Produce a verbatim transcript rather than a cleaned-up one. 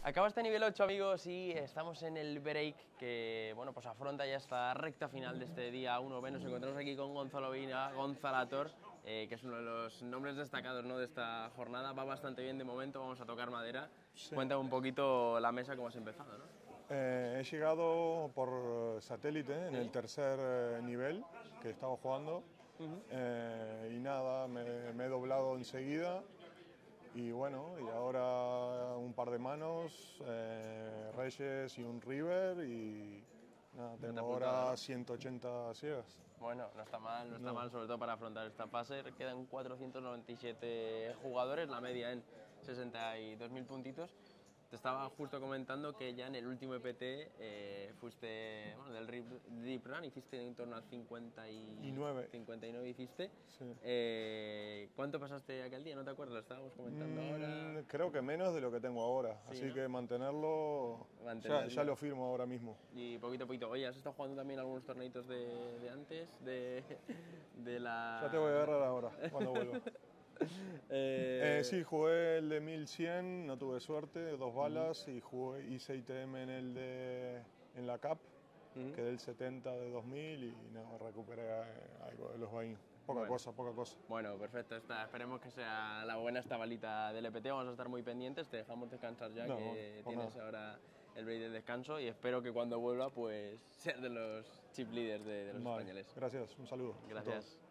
Acaba este nivel ocho, amigos, y estamos en el break que, bueno, pues afronta ya esta recta final de este día uno B. Nos encontramos aquí con Gonzalo Vina, Gonzalator, eh, que es uno de los nombres destacados, ¿no?, de esta jornada. Va bastante bien de momento, vamos a tocar madera. Sí. Cuéntame un poquito la mesa, cómo has empezado, ¿no? Eh, he llegado por satélite en el tercer eh, nivel que estaba jugando. Uh-huh. eh, y nada, me, me he doblado enseguida. Y bueno, y ahora un par de manos, eh, Reyes y un River y nada, tengo ahora, ¿no?, ciento ochenta ciegas. Bueno, no está mal, no está no. mal, sobre todo para afrontar esta fase. Quedan cuatrocientos noventa y siete jugadores, la media en sesenta y dos mil puntitos. Te estaba justo comentando que ya en el último E P T eh, fuiste, bueno, del Deep Run, hiciste en torno al cincuenta y nueve. cincuenta y nueve hiciste. Sí. Eh, ¿Cuánto pasaste aquel día? ¿No te acuerdas? Lo estábamos comentando mm, ahora. Creo que menos de lo que tengo ahora, sí, así, ¿no?, que mantenerlo, mantenerlo. Ya, ya lo firmo ahora mismo. Y poquito a poquito. Oye, ¿has estado jugando también algunos torneitos de, de antes? De, de la... Ya te voy a agarrar ahora, cuando vuelva. eh... Eh, sí, jugué el de mil cien, no tuve suerte, dos balas, uh-huh. y jugué, hice I T M en el de en la C A P, uh-huh. quedé el setenta de dos mil y no, recuperé algo de los baños. Poca bueno. cosa, poca cosa. Bueno, perfecto. Está, esperemos que sea la buena esta balita del E P T. Vamos a estar muy pendientes. Te dejamos descansar ya, no, que tienes nada. Ahora el break de descanso. Y espero que cuando vuelva, pues seas de los chip leaders de, de los vale. españoles. Gracias, un saludo. Gracias.